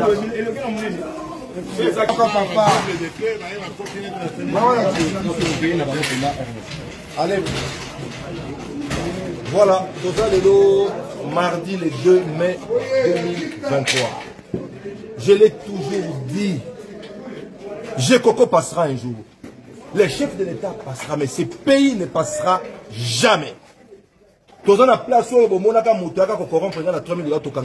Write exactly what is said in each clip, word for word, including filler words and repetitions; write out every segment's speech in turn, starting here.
Allez. Voilà, tout ça, le mardi le deux mai deux mille vingt-trois. Je l'ai toujours dit. G Coco passera un jour. Le chef de l'État passera, mais ce pays ne passera jamais. Tout ça, la place où on a corrompre la trois mille dollars.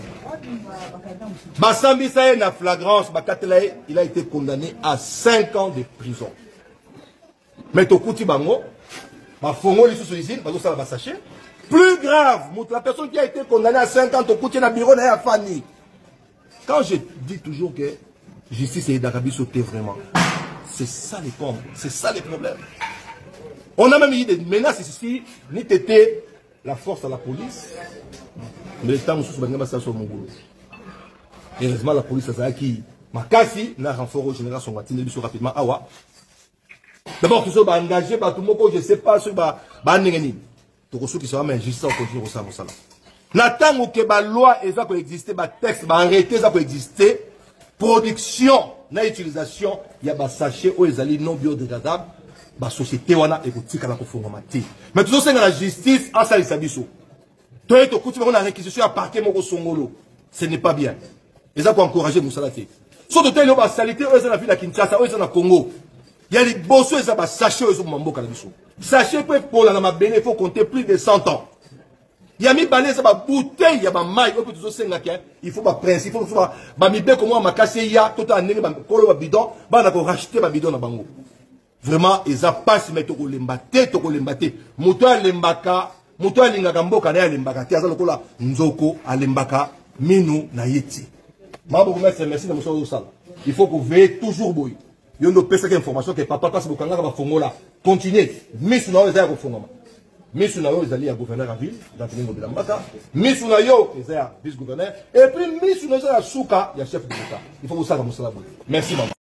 Bassambi Saye na flagrance, il a été condamné à cinq ans de prison. Mais Tokuti Bango, Bafongo les sous-usines, plus grave, la personne qui a été condamnée à cinq ans, Tokuti na bureau na Fanny. Quand je dis toujours que justice et d'Arabie sauté vraiment, c'est ça les pompes, c'est ça les problèmes. On a même eu des menaces ici, ni tété la force à la police, mais le temps où on a sur mon boulot. Heureusement, la police a qui m'a cassé, n'a renfort au général son matin, il rapidement. Awa. D'abord, tout ça va engager, tout le monde, je ne sais pas, ce va engager. Tout ce qui sera, mais juste ça, on continue au sein de ça. N'attend que la loi peut exister, le texte va arrêter, ça peut exister. Production, na utilisation, il y a des sachets où ils allaient non biodégradables, la société, on a écouté qu'elle a confondu. Mais tout ça, c'est la justice, en ça, il s'habille. Toi, tu as une réquisition à parquer mon songolo. Ce n'est pas bien. Ils ont encouragé Moussalati. Sauf que tu as une salité, eux, ils ont la Kinshasa, eux, ils ont le Congo. Il y a des bossos, ils ont sachet, eux, ils ont mambo calabiso. Sachet, pour la Mabéné, il faut compter plus de cent ans. Il y a mis balais, ça va bouteille, il y a ma maille, il faut ma principe, il faut ma mibé comme moi, ma cassé, il y a tout un nez, ma colo, bidon, bah, on a racheté ma bidon à Bango. Vraiment, ils ont pas se mettre au lembate, au lembate. Moutoua lembaka, moutoua lingagambo, kana lembaka, tiaza lokola, nzoko, alembaka, minu, na yeti. Merci de monsieur Oussal. Il faut que vous veillez toujours boy. Il y a une petite information que papa passe beaucoup de fonds là. Continuez. Mais si nous avons des fonds, mais si nous avons des alliés à gouverneur à ville, dans le niveau de l'ambaka, mais si nous avons des vice-gouverneur, et puis mais si nous avons un souka, il y a chef de l'État. Il faut que vous sachiez ça. Merci maman.